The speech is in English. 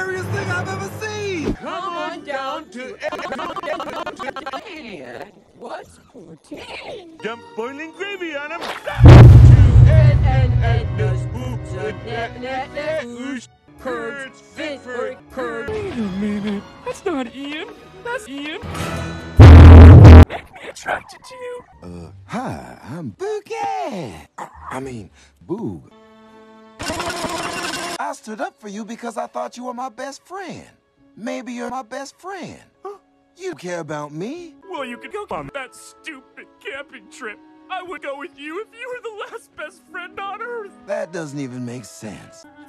scariest thing I've ever seen! Come on down to What's for tea? Dump boiling gravy on him. Edna's boobs oosh. Curds fit for curd. Wait a minute. That's not Ian. That's Ian. Make me attracted to you. Hi, I'm Boogie. I mean, Boog. I stood up for you because I thought you were my best friend. Maybe you're my best friend. Huh? You care about me? Well, you could go on that stupid camping trip. I would go with you if you were the last best friend on Earth. That doesn't even make sense.